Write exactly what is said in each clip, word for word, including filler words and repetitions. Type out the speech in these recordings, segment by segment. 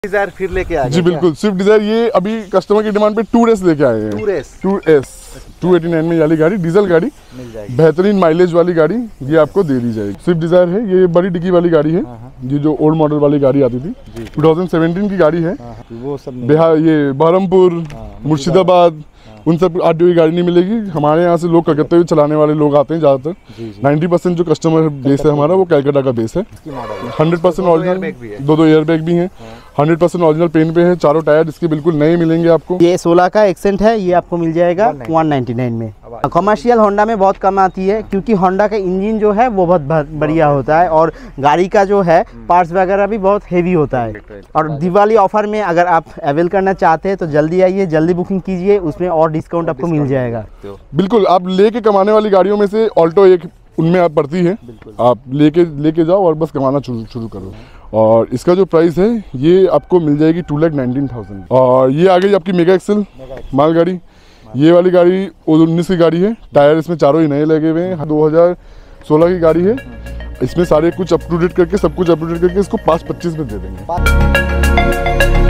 Dzire फिर लेके आ गए। जी बिल्कुल, स्विफ्ट डिजायर ये अभी कस्टमर की डिमांड पे टू एस लेके आए हैं। Two S two S two eighty nine में वाली गाड़ी, डीजल गाड़ी, मिल जाएगी। बेहतरीन माइलेज वाली गाड़ी ये आपको दे दी जाएगी। स्विफ्ट डिजायर है, ये बड़ी डिग्गी वाली गाड़ी है। ये जो ओल्ड मॉडल वाली गाड़ी आती थी टू थाउजेंड सेवेंटीन की गाड़ी है। वो सब बिहार, ये बहरमपुर, मुर्शिदाबाद, उन सब आरटीओ की गाड़ी नहीं मिलेगी। हमारे यहाँ से लोग कलकत्ते में चलाने वाले लोग आते हैं ज़्यादातर। नाइन्टी परसेंट जो कस्टमर बेस है हमारा वो कैलकाटा का बेस है। हंड्रेड परसेंट ऑरिजिनल, दो दो एयर बैग भी हैं। हंड्रेड परसेंट ऑरिजिनल पेन पे है, चारों टायर इसके बिल्कुल नए मिलेंगे आपको। ये सोलह का एक्सेंट है, ये आपको मिल जाएगा वन नाइन्टी नाइन में। कमर्शियल होंडा में बहुत कम आती है क्योंकि होंडा का इंजन जो है वो बहुत बढ़िया होता है और गाड़ी का जो है पार्ट्स वगैरह भी बहुत हेवी होता है। और दिवाली ऑफर में अगर आप अवेल करना चाहते हैं तो जल्दी आइए, जल्दी बुकिंग कीजिए, उसमें और डिस्काउंट आपको मिल जाएगा। बिल्कुल, आप लेके कमाने वाली गाड़ियों में से ऑल्टो एक उनमें आप पड़ती है। आप लेके लेके जाओ और बस कमाना शुरू शुरू करो। और इसका जो प्राइस है ये आपको मिल जाएगी टू लैख नाइनटीन थाउजेंड। और ये आ गई आपकी मेगा एक्सेल माल गाड़ी। ये वाली गाड़ी उन्नीस की गाड़ी है, टायर इसमें चारों ही नए लगे हुए हैं। दो हज़ार सोलह की गाड़ी है। इसमें सारे कुछ अप टू डेट करके, सब कुछ अप टू डेट करके इसको पाँच पच्चीस में दे देंगे।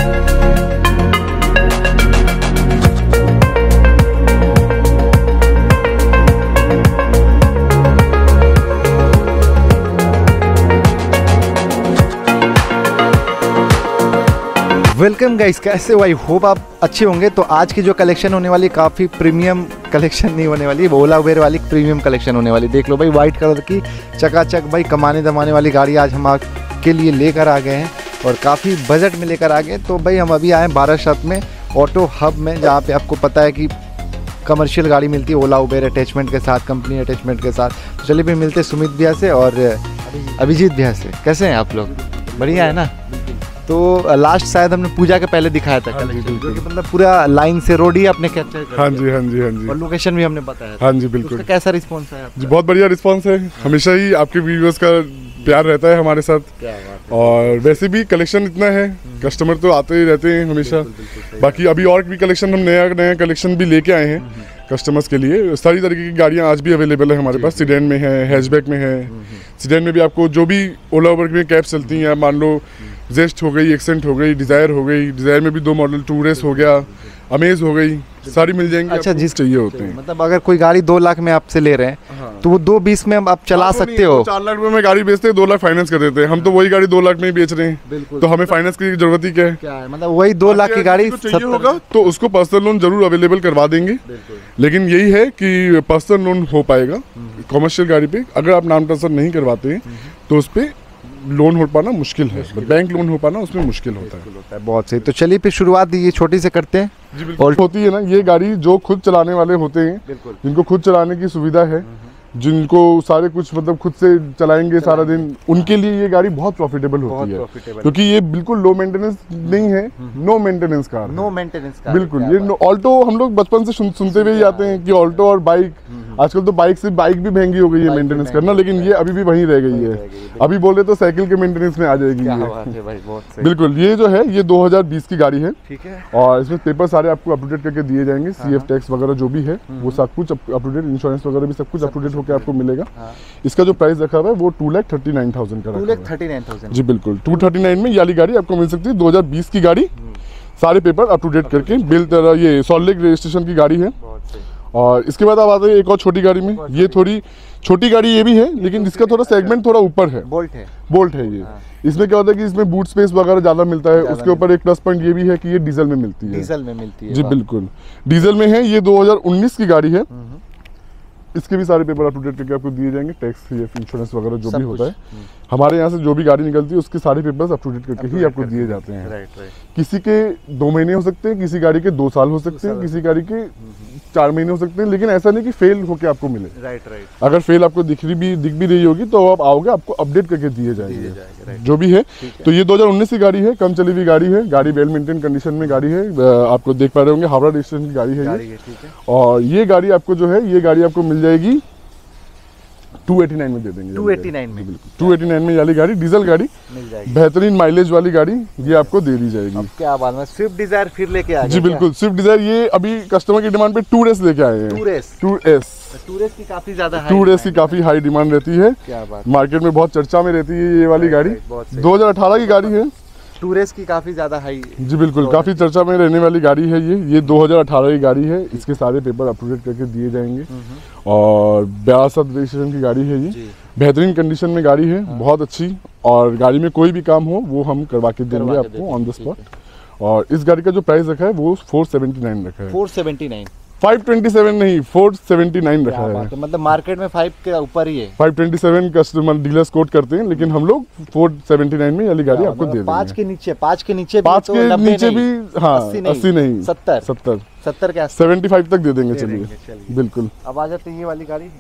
वेलकम गाइस, कैसे हो? आई होप आप अच्छे होंगे। तो आज की जो कलेक्शन होने वाली काफ़ी प्रीमियम कलेक्शन नहीं होने वाली, ओला उबेर वाली प्रीमियम कलेक्शन होने वाली। देख लो भाई, वाइट कलर की चकाचक भाई कमाने दमाने वाली गाड़ी आज हम आपके लिए लेकर आ गए हैं और काफ़ी बजट में लेकर आ गए। तो भाई हम अभी आए हैं बारासात में ऑटो हब में, जहाँ पे आपको पता है कि कमर्शियल गाड़ी मिलती है ओला उबेर अटैचमेंट के साथ, कंपनी अटैचमेंट के साथ। तो चलिए भाई मिलते सुमित भैया से और अभिजीत भैया से। कैसे हैं आप लोग? बढ़िया है ना? तो लास्ट शायद हमने पूजा के पहले दिखाया था कलेक्शन, जो कि मतलब पूरा लाइन से रोड ही आपने कैप्चर कर। हाँ जी हाँ जी हाँ जी, और लोकेशन भी हमने बताया। हाँ जी बिल्कुल। तो कैसा रिस्पांस है आपका? जी बहुत बढ़िया रिस्पांस है। हमेशा ही आपके व्यूअर्स का प्यार रहता है हमारे साथ। क्या बात है। और वैसे भी कलेक्शन इतना है, कस्टमर तो आते ही रहते हैं हमेशा। बाकी अभी और भी कलेक्शन, हम नया नया कलेक्शन भी लेके आए हैं कस्टमर्स के लिए। सारी तरीके की गाड़ियाँ आज भी अवेलेबल है हमारे पास। सीडेन में है, हैचबैक में है। सीडेन में भी आपको जो भी ओला उबर में कैब्स चलती हैं, मान लो जेस्ट हो गई, एक्सेंट हो गई, डिज़ायर हो गई। डिज़ायर में भी दो मॉडल, टू रेस हो गया, अमेज हो गई, सारी मिल जाएंगी। अच्छा, जिस चाहिए होते हैं। मतलब अगर कोई गाड़ी दो लाख में आपसे ले रहे हैं, हाँ। तो वो दो बीस में आप चला हाँ, सकते हो। चार लाख रुपए में गाड़ी बेचते हैं, दो लाख फाइनेंस कर देते हैं। हम तो वही गाड़ी दो लाख में ही बेच रहे हैं, तो हमें फाइनेंस की जरूरत ही क्या है? क्या है मतलब वही दो लाख की गाड़ी चाहिए होगा तो उसको पर्सनल लोन जरूर अवेलेबल करवा देंगे। लेकिन यही है कि पर्सनल लोन हो पाएगा कॉमर्शियल गाड़ी पे। अगर आप नाम ट्रांसफर नहीं करवाते हैं तो उस पर लोन हो पाना मुश्किल है, बैंक लोन हो पाना उसमें मुश्किल होता है। होता है बहुत सही। तो चलिए फिर शुरुआत ये छोटी से करते हैं। जी बिल्कुल। होती है ना ये गाड़ी, जो खुद चलाने वाले होते हैं, जिनको खुद चलाने की सुविधा है, जिनको सारे कुछ मतलब खुद से चलाएंगे सारा दिन, उनके लिए ये गाड़ी बहुत प्रॉफिटेबल होती है, क्योंकि ये बिल्कुल लो मेंटेनेंस नहीं है, no maintenance car, no maintenance car. बिल्कुल। ये ऑल्टो हम लोग बचपन से सुनते हुए ही आते हैं कि ऑल्टो और बाइक, आजकल तो बाइक से बाइक भी महंगी हो गई है मेंटेनेंस करना, लेकिन ये अभी भी वहीं रह गई है। अभी बोले तो साइकिल के मेंटेनेंस में आ जाएगी ये। बिल्कुल। ये जो है ये दो हज़ार बीस की गाड़ी है, ठीक है। और इसमें पेपर सारे आपको अप टू डेट करके दिए जाएंगे। सीएफ टैक्स वगैरह जो भी है वो सब कुछ अप टू डेट, इंश्योरेंस वगैरह भी सब कुछ अप टू डेट होकर आपको मिलेगा। इसका जो प्राइस रखा हुआ है वो two lakh thirty nine thousand का। Two lakh thirty nine thousand. जी बिल्कुल। टू थर्टी नाइन में ये वाली गाड़ी आपको मिल सकती है। दो हज़ार बीस की गाड़ी, सारे पेपर अप टू डेट करके, बिल तरह, ये सॉल्ट लेक रजिस्ट्रेशन की गाड़ी है। और इसके बाद आप आते हैं एक और छोटी गाड़ी में। ये थोड़ी छोटी गाड़ी ये भी है, लेकिन इसका थोड़ा सेगमेंट थोड़ा ऊपर है। बोल्ट है। बोल्ट है ये। इसमें क्या होता है कि इसमें बूट स्पेस वगैरह ज़्यादा मिलता है। उसके ऊपर एक प्लस पॉइंट ये भी है कि ये डीजल में मिलती है। डीजल में मिलती है। जी बिल्कुल, डीजल में है। ये दो हज़ार उन्नीस की गाड़ी है। इसके भी सारे पेपर अप टू डेट करके आपको दिए जाएंगे, टैक्स, इंश्योरेंस वगैरह जो भी होता है। हमारे यहाँ से जो भी गाड़ी निकलती है उसके सारे पेपर्स अप टू डेट करके ही आपको दिए जाते हैं। Right right. किसी के दो महीने हो सकते हैं, किसी गाड़ी के दो साल हो सकते हैं, किसी गाड़ी के चार महीने हो सकते हैं, लेकिन ऐसा नहीं कि फेल होके आपको मिले। Right right. अगर फेल आपको दिख रही भी दिख भी रही होगी तो आप आओगे, आपको अपडेट करके दिए जाएंगे जो भी है। तो ये दो हज़ार उन्नीस की गाड़ी है, कम चली हुई गाड़ी है। गाड़ी वेल मेंटेन कंडीशन में गाड़ी है, आपको देख पा रहे होंगे, हावड़ा रजिस्ट्रेशन की गाड़ी है ये। और ये गाड़ी आपको जो है, ये गाड़ी आपको मिल जाएगी टू एटी नाइन में दे देंगे। टू एटी नाइन में टू एटी नाइन में वाली गाड़ी, डीजल गाड़ी, मिल जाएगी। बेहतरीन माइलेज वाली गाड़ी ये आपको दे दी जाएगी। क्या बात है। स्विफ्ट डिजायर फिर लेके आ गए। जी बिल्कुल। स्विफ्ट डिजायर ये अभी कस्टमर की डिमांड पे टू एस लेके आए हैं। टू एस टू एस की काफी ज्यादा टू एस की काफी हाई डिमांड रहती है। क्या बात। मार्केट में बहुत चर्चा में रहती है ये वाली गाड़ी। दो हज़ार अठारह की गाड़ी है। टूरेस की काफी ज्यादा हाई। जी बिल्कुल, काफ़ी चर्चा में रहने वाली गाड़ी है ये ये दो हज़ार अठारह की गाड़ी है। इसके सारे पेपर अप टू डेट करके दिए जाएंगे और बयासठ रजिस्ट्रेशन की गाड़ी है ये। बेहतरीन कंडीशन में गाड़ी है, बहुत अच्छी, और गाड़ी में कोई भी काम हो वो हम करवा के देंगे आपको ऑन द स्पॉट। और इस गाड़ी का जो प्राइस रखा है वो फोर सेवेंटी नाइन रखा है। Four seventy nine five twenty seven नहीं, फोर सेवेंटी नाइन रखा है। है। मतलब मार्केट में फाइव के ऊपर ही है। Five twenty seven customer dealers quote करते हैं, लेकिन हम लोग फोर सेवेंटी नाइन में ये वाली गाड़ी आपको दे देंगे। पाँच के नीचे, पाँच के नीचे, पाँच तो के नीचे भी, हाँ अस्सी नहीं, सत्तर सत्तर सत्तर के सेवेंटी फाइव तक दे देंगे। दे चलिए देंगे, चलिए। बिल्कुल। अब आ जाते हैं ये वाली गाड़ी,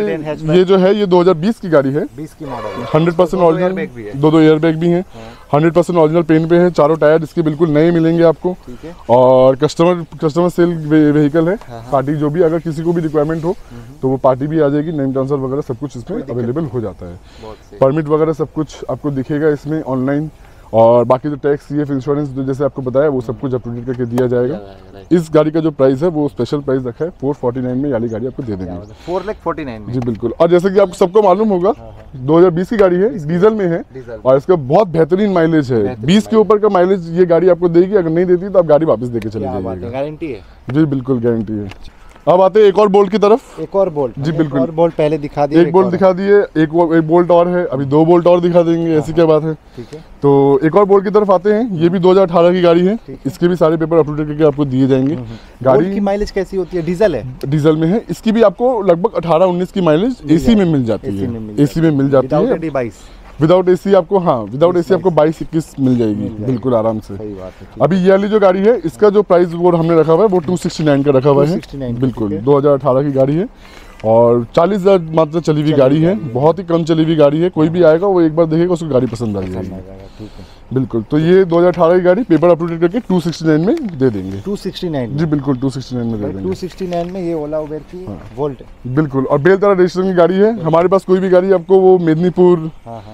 ये ये जो है ये दो हज़ार बीस की गाड़ी है। बीस की मॉडल है। हंड्रेड परसेंट ऑरिजिनल, दो दो एयर बैग भी हैं। हंड्रेड परसेंट ऑरिजिनल पेन पे है। चारों टायर इसके बिल्कुल नए मिलेंगे आपको। ठीक है। और कस्टमर कस्टमर सेल व्हीकल है। पार्टी जो भी, अगर किसी को भी रिक्वायरमेंट हो तो वो पार्टी भी आ जाएगी। नेम ट्रांसफर वगैरह सब कुछ इसमें अवेलेबल हो जाता है। परमिट वगैरह सब कुछ आपको दिखेगा इसमें ऑनलाइन। और बाकी जो टैक्स, सीएफ, इंश्योरेंस जो जैसे आपको बताया वो सब कुछ अप टू डेट करके दिया जाएगा। इस गाड़ी का जो प्राइस है वो स्पेशल प्राइस रखा है फोर फोर्टी नाइन में। वाली गाड़ी आपको दे देंगे फोर लाख फोर्टी नाइन में। जी बिल्कुल। और जैसे कि आपको सबको मालूम होगा दो हज़ार बीस की गाड़ी है, डीजल में है और इसका बहुत बेहतरीन माइलेज है। बीस के ऊपर का माइलेज ये गाड़ी आपको देगी। अगर नहीं देती तो आप गाड़ी वापस देके चले जाइएगा। गारंटी है? जी बिल्कुल गारंटी है। अब आते हैं एक और बोल्ट की तरफ। एक और बोल्ट? जी बिल्कुल। और बोल्ट पहले दिखा दिए। एक बोल्ट दिखा दिए, एक एक बोल्ट और है, अभी दो बोल्ट और दिखा देंगे। ऐसी क्या बात है। ठीक है। तो एक और बोल्ट की तरफ आते हैं। ये भी दो हज़ार अठारह की गाड़ी है। इसके भी सारे पेपर अप टू डेट करके आपको दिए जाएंगे। गाड़ी की माइलेज कैसी होती है? डीजल है? डीजल में है। इसकी भी आपको लगभग अठारह उन्नीस की माइलेज एसी में मिल जाती है। एसी में मिल जाती है। बाईस विदाउट एसी आपको, हाँ विदाउट एसी आपको बाईस इक्कीस मिल जाएगी बिल्कुल आराम से। सही बात है। अभी ये वाली जो गाड़ी है इसका जो प्राइस वो हमने रखा हुआ है वो टू सिक्सटी नाइन का रखा हुआ है। बिल्कुल दो हज़ार अठारह की गाड़ी है और चालीस हज़ार मात्र चली हुई गाड़ी है। बहुत ही कम चली हुई गाड़ी है। कोई भी आएगा वो एक बार देखेगा उसको गाड़ी पसंद आ जाएगी। बिल्कुल। तो ये दो हज़ार अठारह की गाड़ी पेपर अप टू डेट करके टू सिक्सटी नाइन में दे देंगे। To sixty nine? जी बिल्कुल टू सिक्सटी नाइन में दे देंगे। टू सिक्सटी नाइन में ये ओला उबेर की वोल्ट बिल्कुल। और बेलतरा रजिस्ट्रेशन की गाड़ी है। हमारे पास कोई भी गाड़ी आपको वो मेदिनीपुर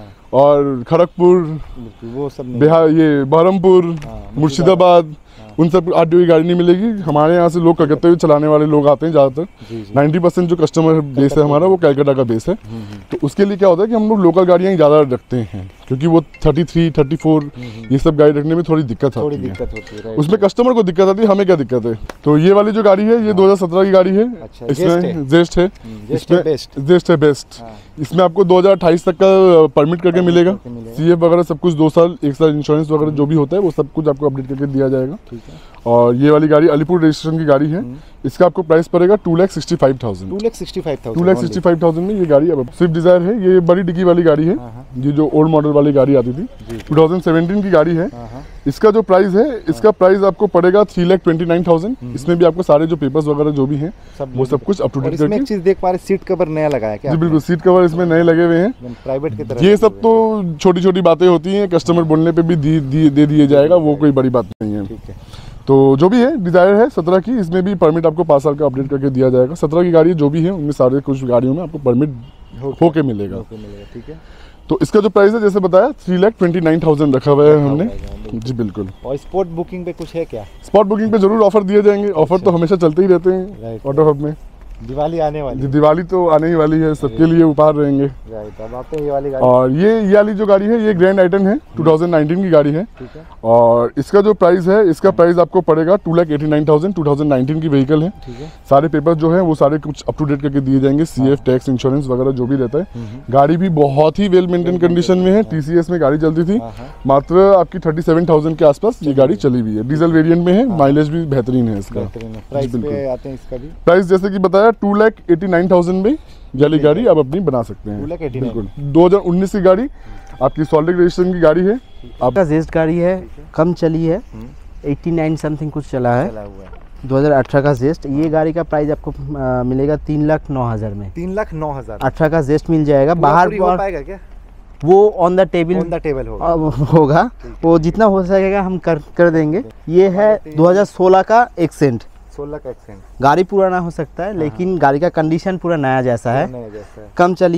और खड़गपुर, वो सब बिहार, ये बहरमपुर, मुर्शिदाबाद, उन सब आरटीओ की गाड़ी नहीं मिलेगी। हमारे यहाँ से लोग कलकत्ता भी चलाने वाले लोग आते हैं ज़्यादातर। नाइन्टी परसेंट जो कस्टमर बेस है हमारा वो कलकत्ता का बेस है। तो उसके लिए क्या होता है कि हम लोग लोकल गाड़ियाँ ज़्यादा रखते हैं क्योंकि वो थर्टी थ्री थर्टी फोर ये सब गाड़ी रखने में थोड़ी दिक्कत थोड़ी आती दिक्कत होती है। है। उसमें कस्टमर को दिक्कत आती है, हमें क्या दिक्कत है। तो ये वाली जो गाड़ी है ये दो हज़ार सत्रह की गाड़ी है। इसमें जेस्ट है, इसमें जेस्ट है बेस्ट। इसमें आपको दो हज़ार अट्ठाईस तक का परमिट करके मिलेगा। सीएफ वगैरह सब कुछ, दो साल एक साल इंश्योरेंस वगैरह जो भी होता है वो सब कुछ आपको अपडेट करके दिया जाएगा। और ये वाली गाड़ी अलीपुर रजिस्ट्रेशन की गाड़ी है। इसका आपको प्राइस पड़ेगा two lakh sixty five thousand. Two lakh sixty five thousand two lakh sixty five thousand में ये गाड़ी अब स्विफ्ट डिजायर है। ये बड़ी डिग्गी वाली गाड़ी है। ये जो ओल्ड मॉडल वाली गाड़ी आती थी टू थाउजेंड सेवेंटीन की गाड़ी है। इसका जो प्राइस है इसका प्राइस आपको पड़ेगा three lakh twenty nine thousand. इसमें भी आपको सारे जो पेपर्स वगैरह जो भी हैं वो सब कुछ अप टू डेट करके। एक चीज देख पा रहे, सीट कवर नया लगाया क्या? जी बिल्कुल, सीट कवर इसमें नए लगे हुए हैं प्राइवेट की तरह। ये सब तो छोटी छोटी बातें होती हैं, कस्टमर बोलने पे भी दे दिए जाएगा, वो कोई बड़ी बात नहीं है। ठीक है। तो जो भी है डिजायर है सत्रह की, इसमें भी परमिट आपको पाँच साल का अपडेट करके दिया जाएगा। सत्रह की गाड़ी जो भी है उनमें सारे कुछ गाड़ियों में आपको परमिट होके मिलेगा। ठीक है। तो इसका जो प्राइस है जैसे बताया three lakh twenty nine thousand रखा हुआ है हमने। जी बिल्कुल। और स्पॉट बुकिंग पे कुछ है क्या? स्पॉट बुकिंग पे जरूर ऑफर दिए जाएंगे। ऑफर तो हमेशा चलते ही रहते हैं ऑटो हब में। दिवाली आने वाली है। दिवाली तो आने ही वाली है, सबके लिए उपहार रहेंगे। राइट। अब आते हैं ये वाली गाड़ी। और ये ये वाली जो गाड़ी है ये ग्रैंड आइटन है, टू थाउजेंड नाइनटीन की गाड़ी है। ठीक है। और इसका जो प्राइस है इसका प्राइस आपको पड़ेगा two lakh eighty nine thousand. Two thousand nineteen की व्हीकल है। ठीक है। सारे पेपर जो है वो सारे कुछ अप टू डेट करके दिए जाएंगे। सीएफ, टैक्स, इंश्योरेंस वगैरह जो भी रहता है। गाड़ी भी बहुत ही वेल मेंटेन कंडीशन में है। टीसीएस में गाड़ी चलती थी, मात्र आपकी थर्टी सेवन थाउजेंड के आसपास ये गाड़ी चली हुई है। डीजल वेरिएंट में है, माइलेज भी बेहतरीन है इसका। प्राइस पे आते हैं इसका भी। प्राइस जैसे कि बताया two lakh eighty nine thousand में वाली गाड़ी आप अपनी बना सकते हैं। बिल्कुल। दो हज़ार उन्नीस की गाड़ी आपकी सॉलिड रजिस्ट्रेशन की गाड़ी है। आपका जेस्ट गाड़ी है, कम चली है, नवासी समथिंग कुछ चला है। दो हज़ार अठारह का जेस्ट। ये गाड़ी का प्राइस आपको आ, मिलेगा तीन लाख नौ हज़ार में। तीन लाख नौ हजार अठारह का जेस्ट मिल जाएगा। बाहर हो पाएगा क्या? वो on the table on the table होगा होगा वो जितना हो सकेगा हम कर कर देंगे। ये है दो हज़ार सोलह का एक्सेंट। सोलह का एक्सेंट। गाड़ी पुराना हो सकता है लेकिन गाड़ी का कंडीशन पूरा नया जैसा है। नया जैसा है। कम चली है,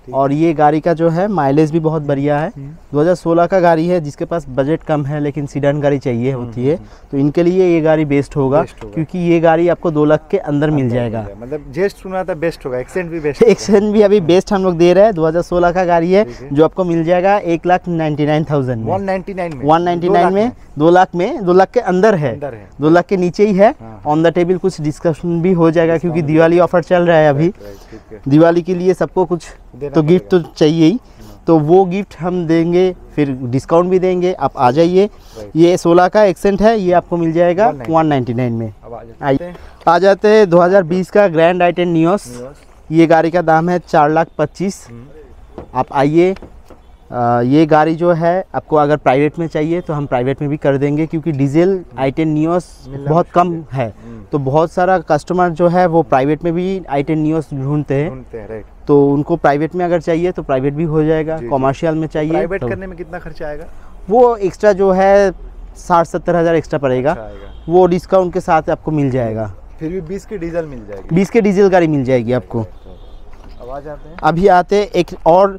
और ये गाड़ी का जो है माइलेज भी बहुत बढ़िया है। दो हज़ार सोलह का गाड़ी है, जिसके पास बजट कम है लेकिन सीडान गाड़ी चाहिए होती है तो इनके लिए ये गाड़ी बेस्ट होगा, क्योंकि ये गाड़ी आपको दो लाख के अंदर मिल जाएगा। मतलब जेस्ट सुना था बेस्ट होगा, एक्सेंट भी बेस्ट, एक्सेंट भी अभी बेस्ट हम लोग दे रहे हैं। दो हज़ार सोलह का गाड़ी है जो आपको मिल जाएगा एक लाख नाइन्टी नाइन थाउजेंड में, वन नाइन्टी नाइन में, वन नाइन्टी नाइन में, दो लाख में, दो लाख के अंदर है, अंदर है। दो लाख के नीचे ही है। ऑन द टेबल कुछ डिस्कशन भी हो जाएगा, क्योंकि दिवाली ऑफर चल रहा है अभी। दिवाली के लिए सबको कुछ तो गिफ्ट तो चाहिए ही, तो वो गिफ्ट हम देंगे, फिर डिस्काउंट भी देंगे। आप आ जाइए। ये सोलह का एक्सेंट है, ये आपको मिल जाएगा वन नाइन्टी नाइन में। आइए आ जाते हैं दो हज़ार बीस का ग्रैंड आई टेन नियोस। ये गाड़ी का दाम है चार लाख पच्चीस। आप आइए। आ, ये गाड़ी जो है आपको अगर प्राइवेट में चाहिए तो हम प्राइवेट में भी कर देंगे, क्योंकि डीजल आई टेन नियोस बहुत कम है, तो बहुत सारा कस्टमर जो है वो प्राइवेट में भी आई टेन नियोस ढूंढते हैं, तो उनको प्राइवेट में अगर चाहिए तो प्राइवेट भी हो जाएगा। कॉमर्शियल में चाहिए प्राइवेट तो करने में कितना खर्चा आएगा? वो एक्स्ट्रा जो है साठ सत्तर हज़ार एक्स्ट्रा पड़ेगा, वो डिस्काउंट के साथ आपको मिल जाएगा। फिर भी बीस की डीजल मिल जाएगी, बीस के डीजल गाड़ी मिल जाएगी आपको। अब आ जाते हैं अभी आते एक और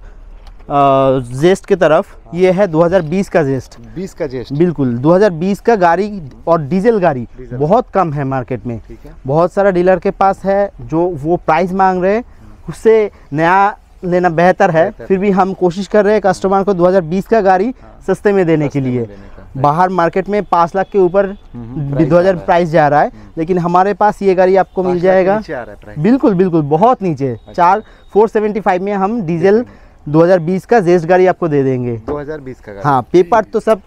जेस्ट की तरफ। ये है दो हज़ार बीस का जेस्ट, बीस का जेस्ट, बिल्कुल दो हज़ार बीस का गाड़ी और डीजल गाड़ी डीजल। बहुत कम है मार्केट में। ठीक है। बहुत सारा डीलर के पास है जो वो प्राइस मांग रहे हैं, उससे नया लेना बेहतर है। बेहतर। फिर भी हम कोशिश कर रहे हैं कस्टमर को दो हज़ार बीस का गाड़ी सस्ते में देने के लिए। बाहर मार्केट में पाँच लाख के ऊपर दो हज़ार प्राइस जा रहा है, लेकिन हमारे पास ये गाड़ी आपको मिल जाएगा बिल्कुल बिल्कुल बहुत नीचे। चार फोर सेवेंटी फाइव में हम डीजल दो हज़ार बीस का जेस्ट गाड़ी आपको दे देंगे। दो हज़ार बीस का गाड़ी। हाँ, पेपर तो सब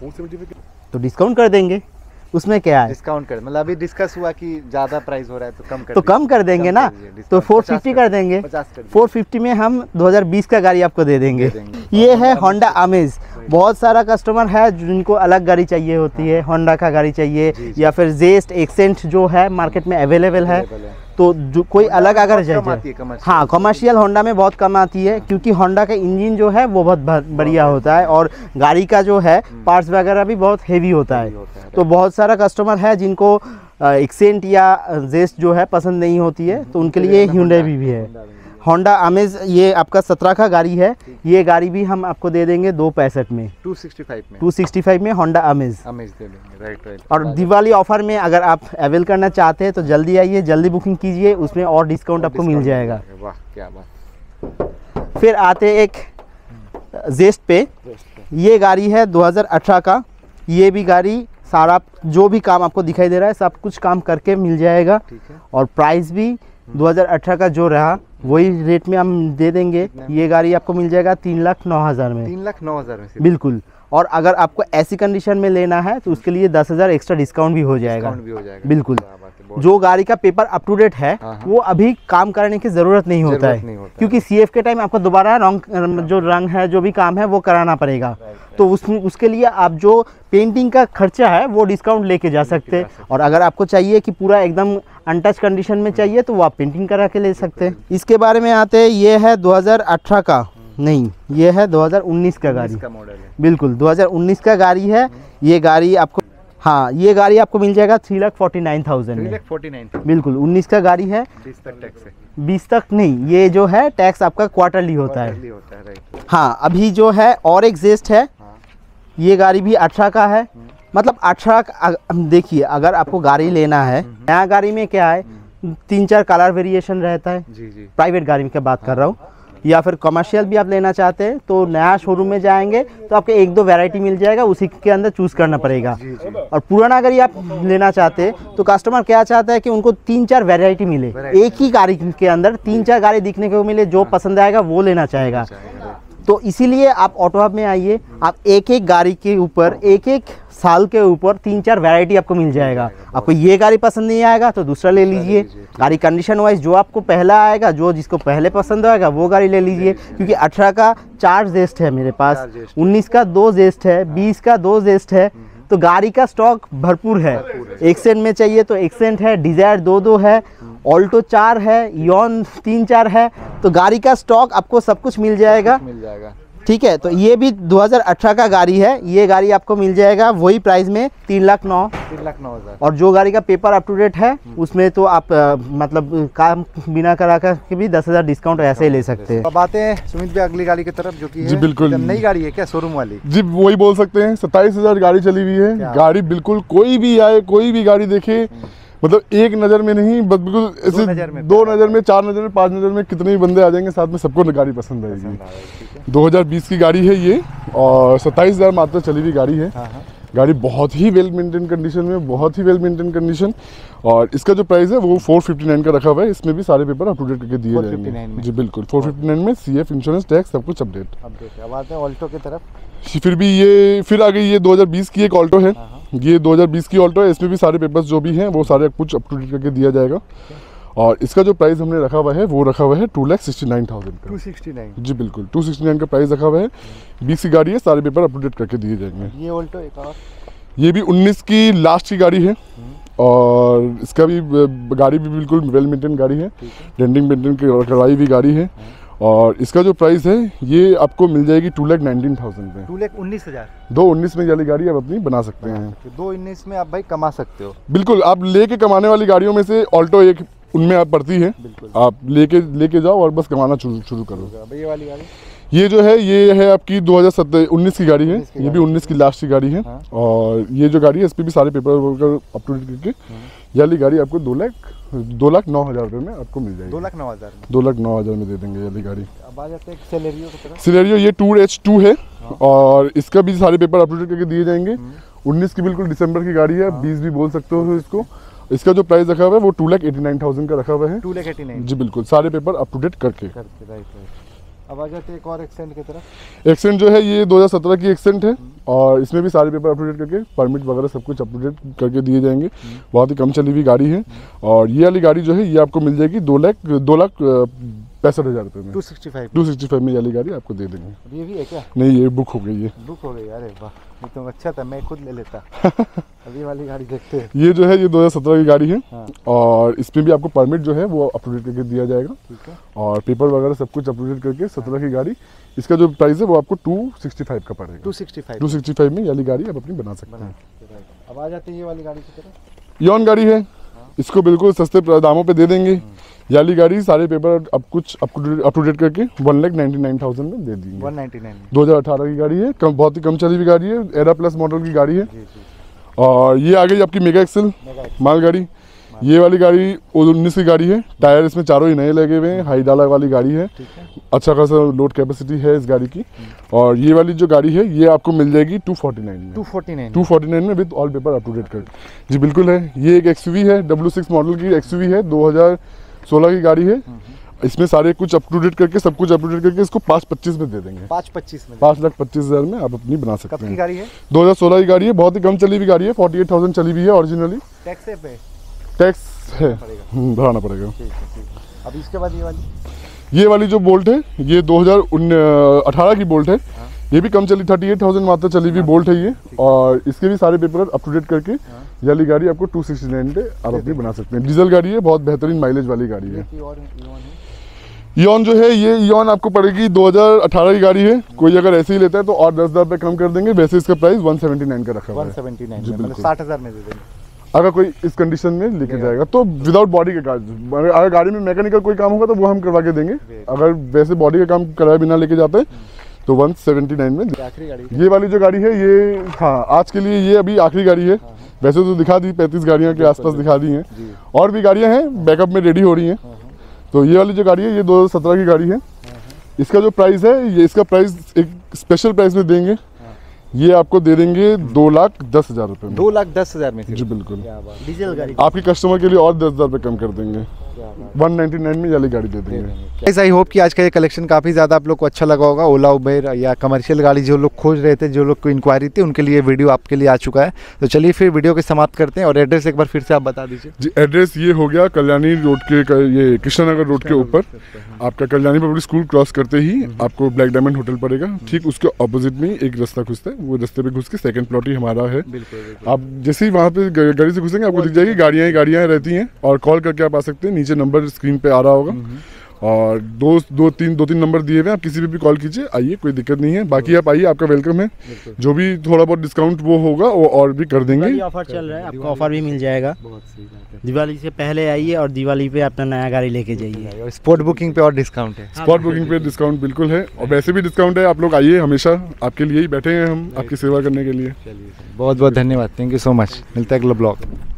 तो डिस्काउंट कर देंगे, उसमें क्या है? डिस्काउंट कर, मतलब अभी डिस्कस हुआ कि ज्यादा प्राइस हो रहा है तो कम कर तो कम कर देंगे ना, तो फोर फिफ्टी कर देंगे। फोर फिफ्टी में हम दो हज़ार बीस का गाड़ी आपको दे देंगे, दे देंगे। ये है होंडा अमेज। बहुत सारा कस्टमर है जिनको अलग गाड़ी चाहिए होती है, होंडा का गाड़ी चाहिए जी, जी। या फिर जेस्ट एक्सेंट जो है मार्केट में अवेलेबल है, तो जो कोई अलग अगर चाहिए, हाँ कमर्शियल होंडा में बहुत कम आती है, क्योंकि होंडा का इंजन जो है वो बहुत बढ़िया होता है और गाड़ी का जो है पार्ट्स वगैरह भी बहुत हेवी होता है। तो बहुत सारा कस्टमर है जिनको एक्सेंट या जेस्ट जो है पसंद नहीं होती है, तो उनके लिए ह्यूंडई भी, भी है। होंडा अमेज ये आपका सत्रह का गाड़ी है, ये गाड़ी भी हम आपको दे देंगे दो पैंसठ में, टू सिक्सटी फाइव में, टू सिक्सटी फाइव में होंडा अमेज अमेज दे देंगे। Right right. और दिवाली ऑफर में अगर आप अवेल करना चाहते हैं तो जल्दी आइए, जल्दी बुकिंग कीजिए, उसमें और डिस्काउंट आपको मिल जाएगा। वाह क्या बात। फिर आते एक जेस्ट पे। ये गाड़ी है दो हज़ार अठारह का। ये भी गाड़ी सारा जो भी काम आपको दिखाई दे रहा है सब कुछ काम करके मिल जाएगा, और प्राइस भी दो हज़ार अठारह का जो रहा वही रेट में हम दे देंगे। ये गाड़ी आपको मिल जाएगा तीन लाख नौ हज़ार में, तीन लाख नौ हज़ार में बिल्कुल। और अगर आपको ऐसी कंडीशन में लेना है तो उसके लिए दस हज़ार एक्स्ट्रा डिस्काउंट भी हो जाएगा, भी हो जाएगा। बिल्कुल। जो गाड़ी का पेपर अप टू डेट है वो अभी काम करने की ज़रूरत नहीं होता है, नहीं होता क्योंकि सीएफ के टाइम आपको दोबारा रंग जो रंग है जो भी काम है वो कराना पड़ेगा, तो उसमें उसके लिए आप जो पेंटिंग का खर्चा है वो डिस्काउंट लेके जा सकते हैं। और अगर आपको चाहिए कि पूरा एकदम अनटच कंडीशन में चाहिए तो वो आप पेंटिंग करा के ले सकते हैं। इसके बारे में आते हैं, ये है दो हज़ार अठारह का नहीं, ये है दो हज़ार उन्नीस का गाड़ी का मॉडल है, बिल्कुल दो हज़ार उन्नीस का गाड़ी है। ये गाड़ी आपको, हाँ ये गाड़ी आपको मिल जाएगा three lakh forty nine thousand में, बिल्कुल उन्नीस का गाड़ी है। बीस तक टैक्स है, बीस तक नहीं, ये जो है टैक्स आपका क्वार्टरली होता है। हाँ, अभी जो है और एक जेस्ट है, ये गाड़ी भी अठारह का है। मतलब अठारह, देखिए अगर आपको गाड़ी लेना है, नया गाड़ी में क्या है तीन चार कलर वेरिएशन रहता है, जी जी। प्राइवेट गाड़ी में क्या बात कर रहा हूँ, या फिर कमर्शियल भी आप लेना चाहते हैं तो नया शोरूम में जाएंगे तो आपको एक दो वैरायटी मिल जाएगा, उसी के अंदर चूज़ करना पड़ेगा। और पुराना गाड़ी आप लेना चाहते हैं तो कस्टमर क्या चाहता है कि उनको तीन चार वैरायटी मिले, एक ही गाड़ी के अंदर तीन चार गाड़ी दिखने को मिले, जो पसंद आएगा वो लेना चाहेगा। तो इसीलिए आप ऑटो हब में आइए, आप एक एक गाड़ी के ऊपर एक एक साल के ऊपर तीन चार वैरायटी आपको मिल जाएगा। आपको ये गाड़ी पसंद नहीं आएगा तो दूसरा ले लीजिए, गाड़ी कंडीशन वाइज जो आपको पहला आएगा, जो जिसको पहले पसंद आएगा वो गाड़ी ले लीजिए। क्योंकि अठारह का चार जेस्ट है मेरे पास, उन्नीस का दो जेस्ट है, बीस का दो जेस्ट है, तो गाड़ी का स्टॉक भरपूर है। एक्सेंट में चाहिए तो एक्सेंट है, डिजायर दो दो है, ऑल्टो चार है, यॉन तीन चार है, तो गाड़ी का स्टॉक आपको सब कुछ मिल जाएगा। मिल जाएगा ठीक है। तो ये भी दो हज़ार अठारह का गाड़ी है, ये गाड़ी आपको मिल जाएगा वही प्राइस में तीन लाख नौ तीन लाख नौ हज़ार। और जो गाड़ी का पेपर अप टू डेट है उसमें तो आप आ, मतलब काम बिना करा कर के भी दस हज़ार डिस्काउंट ऐसे ही ले सकते हैं। अब आते हैं सुमित भाई अगली गाड़ी की तरफ, जो कि जी बिल्कुल नई गाड़ी है क्या, शोरूम वाली? जी वही बोल सकते हैं, सत्ताईस हजार गाड़ी चली हुई है। गाड़ी बिल्कुल कोई भी आए कोई भी गाड़ी देखे, मतलब एक नज़र में नहीं, बस बिल्कुल ऐसे दो नज़र में, दो नज़र में, चार नज़र में, पांच नज़र में, कितने भी बंदे आ जाएंगे साथ में, सबको गाड़ी पसंद आएगी। दो हज़ार बीस की गाड़ी है ये और सत्ताईस हजार मात्र चली हुई गाड़ी है। गाड़ी बहुत ही वेल मेंटेन कंडीशन में, बहुत ही वेल मेंटेन कंडीशन। और इसका जो प्राइस है वो चार सौ उनसठ का रखा हुआ है। इसमें भी सारे पेपर अप टू डेट करके दिए जाएंगे। जी बिल्कुल, चार सौ उनसठ में सीएफ, इंश्योरेंस, टैक्स सब कुछ अपडेट। अब आते हैं ऑल्टो की तरफ। फिर भी ये फिर आ गई ये दो हज़ार बीस की एक ऑल्टो है। ये दो हज़ार बीस की ऑल्टो है, इसमें भी सारे पेपर्स जो भी हैं वो सारे कुछ अप टू डेट करके दिया जाएगा। और इसका जो प्राइस हमने रखा हुआ है वो रखा हुआ है two lakh sixty nine thousand का। टू सिक्सटी नाइन जी बिल्कुल, टू सिक्सटी नाइन का प्राइस रखा हुआ है। बीस की गाड़ी है, सारे पेपर अप टू डेट करके दिए जाएंगे। ये ऑल्टो एक और, ये भी उन्नीस की लास्ट की गाड़ी है और इसका भी गाड़ी भी बिल्कुल वेल मेंटेन गाड़ी है, डेंटिंग पेंटिंग कराई हुई गाड़ी है। और इसका जो प्राइस है ये आपको मिल जाएगी टू लैख नाइनटीन थाउजेंड में। टू लैख उन्नीस हजार दो उन्नीस में वाली गाड़ी आप अपनी बना सकते हैं। दो उन्नीस में आप भाई कमा सकते हो। बिल्कुल, आप लेके कमाने वाली गाड़ियों में से ऑल्टो एक उनमें आप पड़ती है। आप लेके लेके जाओ और बस कमाना शुरू शुरू करो। ये वाली गाड़ी, ये जो है ये है आपकी दो हज़ार सत्रह उन्नीस की गाड़ी है। ये भी उन्नीस की लास्ट की गाड़ी है। हाँ। और ये जो गाड़ी है इस पर भी सारे पेपर अप टू डेट करके ये वाली गाड़ी आपको दो लाख दो लाख नौ हज़ार रुपये में आपको मिल जाएगी। दो लाख नौ हज़ार में दो लाख नौ हज़ार में दे देंगे ये वाली गाड़ी। अब आ जाते हैं सेलेरियो की तरफ। सेलेरियो ये टूर एच टू है। हाँ। और इसका भी सारे पेपर अप टू डेट करके दिए जाएंगे। उन्नीस की बिल्कुल दिसंबर की गाड़ी है। हाँ। बीस भी बोल सकते हो इसको। इसका जो प्राइस रखा हुआ है वो two lakh eighty nine thousand का रखा हुआ है। टू लाख एटी नाइन जी बिल्कुल, सारे पेपर अप टू डेट करके। Right right. अब आ जाते हैं एक और एक्सेंट की तरफ। एक्सेंट जो है ये दो हज़ार सत्रह की एक्सेंट है और इसमें भी सारे पेपर अप टू डेट करके परमिट वगैरह सब कुछ अप टू डेट करके दिए जाएंगे। बहुत ही कम चली हुई गाड़ी है। और ये वाली गाड़ी जो है ये आपको मिल जाएगी दो लाख दो लाख पैंसठ हज़ार रुपये में। Two sixty five two sixty five में ये वाली गाड़ी आपको दे देंगे। ये भी है क्या? नहीं, ये बुक हो गई है। बुक हो गई? अरे वाह, ये तो अच्छा था, मैं खुद ले लेता। अभी वाली गाड़ी देखते हैं। ये जो है ये दो हज़ार सत्रह की गाड़ी है। हाँ। और इसमें भी आपको परमिट जो है वो अप टू डेट करके दिया जाएगा। ठीक है। और पेपर वगैरह सब कुछ अप टू डेट करके सत्रह की गाड़ी, इसका जो प्राइस है वो आपको टू सिक्सटी फाइव का पड़ेगा। Two sixty five two sixty five में ये वाली गाड़ी आप अपनी बना सकते हैं। अब आ जाते हैं ये वाली गाड़ी की तरफ। यॉन गाड़ी है। इसको बिल्कुल सस्ते दामों पे दे देंगे। ये वाली गाड़ी सारे पेपर अब कुछ अप टू डेट करके one lakh ninety nine thousand में दे देंगे। वन नाइन्टी नाइन दो हज़ार अठारह की गाड़ी है, कम बहुत ही कम चली हुई गाड़ी है। एरा प्लस मॉडल की गाड़ी है। जी, जी। और ये आ गई आपकी मेगा एक्सेल माल गाड़ी। ये वाली गाड़ी उन्नीस की गाड़ी है। टायर इसमें चारों ही नए लगे हुए हैं। हाई डाला वाली गाड़ी है। अच्छा खासा लोड कैपेसिटी है इस गाड़ी की। और ये वाली जो गाड़ी है ये आपको मिल जाएगी टू फोर्टी नाइन में। Two forty nine two forty nine में with all paper up to date कर। जी बिल्कुल है। ये एक एक्सयूवी है, डब्ल्यू सिक्स मॉडल की एक्सयूवी है, दो हज़ार सोलह की गाड़ी है। इसमें सारे कुछ अप टू डेट करके सब कुछ अप टू डेट करके इसको पाँच पच्चीस में दे देंगे। पाँच पच्चीस में पाँच लाख पच्चीस हज़ार में आप अपनी बना सकते हैं। कब की गाड़ी है? दो हज़ार सोलह की गाड़ी है। बहुत ही कम चली हुई गाड़ी है। फोर्टी एट थाउजेंड चली हुई है ओरिजिनली। टैक्स है पे? टैक्स है, भराना पड़ेगा। ठीक है, ठीक है। अब इसके बाद ये वाली ये वाली जो बोल्ट है ये दो हज़ार अठारह की बोल्ट है। हाँ। ये भी कम चली, थर्टी एट थाउजेंड मात्र चली हुई बोल्ट है ये। और इसके भी सारे पेपर अप टू डेट करके हाँ। ये वाली गाड़ी आपको टू सिक्सटी नाइन पे आप अपनी बना सकते हैं। डीजल गाड़ी है, बहुत बेहतरीन माइलेज वाली गाड़ी है। ईऑन जो है ये ईऑन आपको पड़ेगी दो हज़ार अठारह की गाड़ी है। कोई अगर ऐसे ही लेता है तो और दस हज़ार रुपये कम कर देंगे। वैसे इसका प्राइस वन सेवेंटी नाइन का रखा हुआ है। वन सेवेंटी नाइन मतलब साठ हज़ार में दे देंगे अगर कोई इस कंडीशन में लेके जाएगा तो। विदाउट बॉडी के काम, अगर गाड़ी में मैकेनिकल कोई काम होगा तो वो हम करवा के देंगे। अगर वैसे बॉडी का काम कराए बिना लेके जाते हैं तो वन सेवेंटी नाइन में। आखिरी गाड़ी ये वाली जो गाड़ी है ये हाँ आज के लिए ये अभी आखिरी गाड़ी है। वैसे तो दिखा दी पैंतीस गाड़ियाँ के आसपास दिखा दी हैं। और भी गाड़ियाँ हैं बैकअप में रेडी हो रही हैं। तो ये वाली जो गाड़ी है ये दो हज़ार सत्रह की गाड़ी है। इसका जो प्राइस है ये इसका प्राइस एक स्पेशल प्राइस में देंगे। ये आपको दे देंगे दो लाख दस हजार रुपये में। दो लाख दस हजार में? जी बिल्कुल। डीजल गाड़ी आपके कस्टमर के लिए और दस हजार रुपये कम कर देंगे। वन नाइन्टी नाइन में वाली गाड़ी दे देंगे। आई होप कि आज का ये कलेक्शन काफ़ी ज़्यादा आप लोग को अच्छा लगा होगा। ओला उबेर या कमर्शियल गाड़ी जो लोग खोज रहे थे, जो लोग को इंक्वायरी थी, उनके लिए वीडियो आपके लिए आ चुका है। तो चलिए फिर वीडियो को समाप्त करते हैं और एड्रेस एक बार फिर से आप बता दीजिए। जी एड्रेस ये हो गया कल्याणी रोड के, ये कृष्णानगर रोड के ऊपर आपका कल्याणी पब्लिक स्कूल क्रॉस करते ही आपको ब्लैक डायमंड होटल पड़ेगा। ठीक उसके ऑपोजिट में एक रास्ता घुसता है, वो रास्ते पे घुस के सेकंड प्लॉट ही हमारा है। आप जैसे ही वहाँ पे गाड़ी से घुसेंगे आपको दिख जाएगी गाड़ियाँ ही गाड़ियाँ रहती हैं और कॉल करके आप आ सकते हैं। नीचे नंबर स्क्रीन पे आ रहा होगा और दो दो तीन दो तीन नंबर दिए हुए हैं, आप किसी भी भी कॉल कीजिए, आइए, कोई दिक्कत नहीं है। बाकी आप आइए, आपका वेलकम है। जो भी थोड़ा बहुत डिस्काउंट वो होगा वो और भी कर देंगे। ऑफर चल रहा है, आपको ऑफर भी मिल जाएगा। दिवाली से पहले आइए और दिवाली पे अपना नया गाड़ी लेके जाइए। स्पॉट बुकिंग पे और डिस्काउंट है। स्पॉट बुकिंग पे डिस्काउंट बिल्कुल है, और वैसे भी डिस्काउंट है। आप लोग आइए, हमेशा आपके लिए ही बैठे हैं हम, आपकी सेवा करने के लिए। बहुत बहुत धन्यवाद, थैंक यू सो मच। मिलता है अगला ब्लॉग।